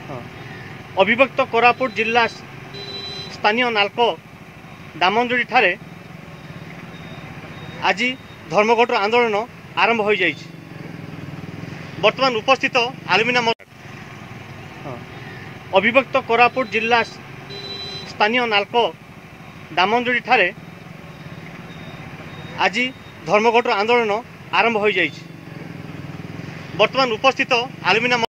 अविभक्त कोरापुट जिला स्थानीय नाल्को दामंजुड़ी ठारे आज धर्मघट आंदोलन आरंभ हो जाए। वर्तमान उपस्थित आलुमिना अविभक्त कोरापुट जिला स्थानीय नाल्को दामंजुड़ी ठारे आज धर्मघट आंदोलन आरंभ हो जाए। वर्तमान उपस्थित आलुमिना